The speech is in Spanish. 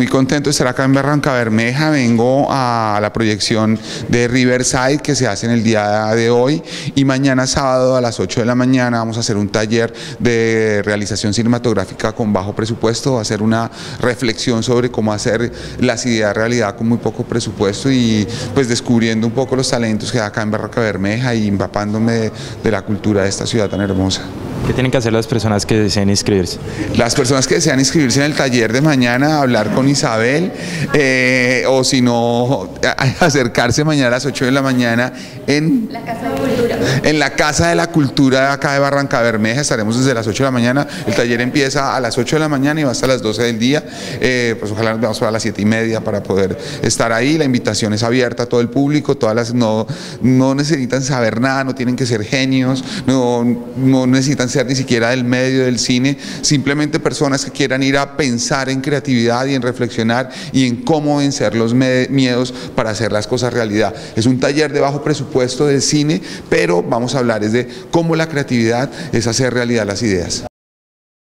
muy contento de estar acá en Barrancabermeja. Vengo a la proyección de Riverside que se hace en el día de hoy, y mañana sábado a las 8 de la mañana vamos a hacer un taller de realización cinematográfica con bajo presupuesto. Va a ser una reflexión sobre cómo hacer las ideas realidad con muy poco presupuesto, y pues descubriendo un poco los talentos que hay acá en Barrancabermeja y empapándome de la cultura de esta ciudad tan hermosa. ¿Qué tienen que hacer las personas que deseen inscribirse? Las personas que desean inscribirse en el taller de mañana, hablar con Isabel, o si no, acercarse mañana a las 8 de la mañana en la Casa de Cultura. En la Casa de la Cultura de acá de Barrancabermeja. Estaremos desde las 8 de la mañana. El taller empieza a las 8 de la mañana y va hasta las 12 del día. Pues ojalá nos veamos a las 7:30 para poder estar ahí. La invitación es abierta a todo el público. No necesitan saber nada, no tienen que ser genios, no necesitan ser ni siquiera del medio del cine, simplemente personas que quieran ir a pensar en creatividad y en reflexionar y en cómo vencer los miedos para hacer las cosas realidad. Es un taller de bajo presupuesto de cine, pero vamos a hablar de cómo la creatividad es hacer realidad las ideas.